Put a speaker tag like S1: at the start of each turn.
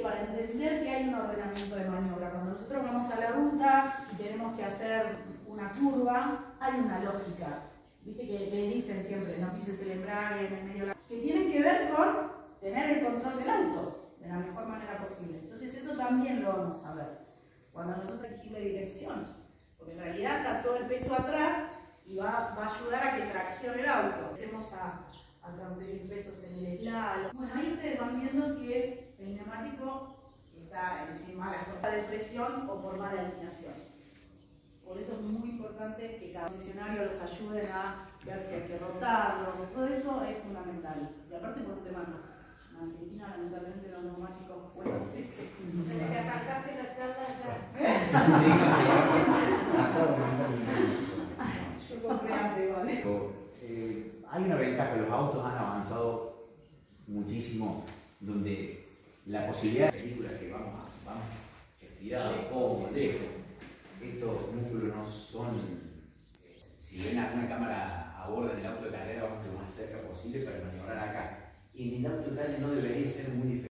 S1: para entender que hay un ordenamiento de maniobra, cuando nosotros vamos a la ruta y tenemos que hacer una curva, hay una lógica. Viste que le dicen siempre, no pises el embrague en el medio de la... que tienen que ver con tener el control del auto de la mejor manera posible. Entonces eso también lo vamos a ver cuando nosotros elegimos dirección, porque en realidad está todo el peso atrás y va a ayudar a que traccione el auto. Empecemos a transferir pesos en el slalom. Bueno, ahí ustedes van viendo que el neumático está en mala de presión o por mala alineación. Por eso es muy importante que cada concesionario los ayude a ver si hay que rotarlo. Todo eso es fundamental. Y aparte por un tema, en Argentina lamentablemente los neumáticos pueden ser.
S2: Desde que arrancaste la charla ya.
S1: Yo compré antes, ¿vale?
S3: Hay una ventaja, los autos han avanzado muchísimo, donde la posibilidad de películas que vamos estirados, cómodos, lejos, estos músculos no son, si ven alguna cámara a bordo en el auto de carrera, vamos lo más cerca posible para maniobrar acá. En el auto de calle no debería ser muy diferente.